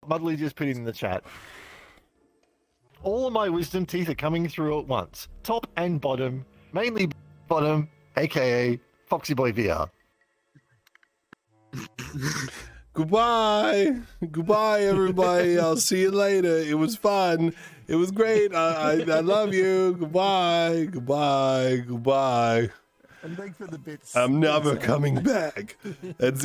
Muddly just put it in the chat. All of my wisdom teeth are coming through at once. Top and bottom. Mainly bottom, aka Foxxyboi VR. Goodbye. Goodbye, everybody. I'll see you later. It was fun. It was great. I love you. Goodbye. Goodbye. Goodbye. And thanks for the bits. I'm never coming back. That's